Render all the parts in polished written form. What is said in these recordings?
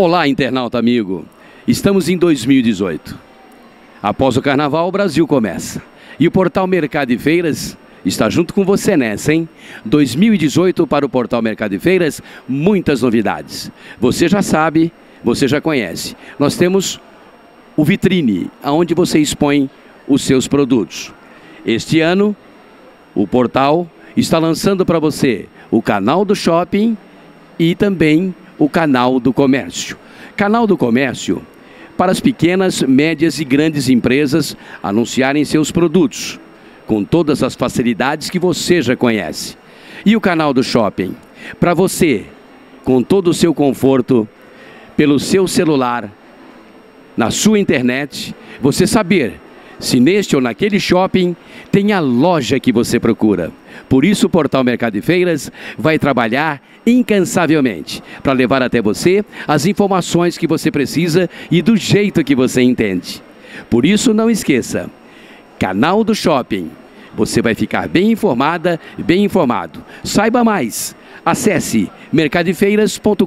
Olá, internauta amigo. Estamos em 2018. Após o Carnaval, o Brasil começa. E o Portal Mercado e Feiras está junto com você nessa, hein? 2018 para o Portal Mercado e Feiras, muitas novidades. Você já sabe, você já conhece. Nós temos o Vitrine, onde você expõe os seus produtos. Este ano, o portal está lançando para você o canal do shopping e também o canal do comércio. Canal do comércio para as pequenas, médias e grandes empresas anunciarem seus produtos, com todas as facilidades que você já conhece. E o canal do shopping para você, com todo o seu conforto, pelo seu celular, na sua internet, você saber se neste ou naquele shopping tem a loja que você procura. Por isso o Portal Mercado e Feiras vai trabalhar incansavelmente para levar até você as informações que você precisa e do jeito que você entende. Por isso não esqueça, canal do shopping. Você vai ficar bem informada, bem informado. Saiba mais. Acesse mercadefeiras.com.br.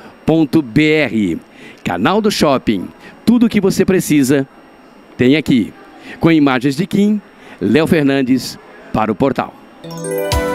Canal do shopping. Tudo o que você precisa tem aqui. Com imagens de Kim, Léo Fernandes para o portal.